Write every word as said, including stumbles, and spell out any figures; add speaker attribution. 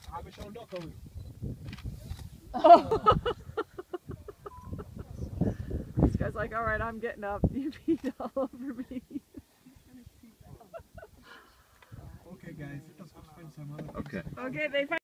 Speaker 1: Oh. This guy's like, all right, I'm getting up. You peed all over me.
Speaker 2: Okay, guys, let's go find some other.
Speaker 3: Okay.
Speaker 1: Okay, they.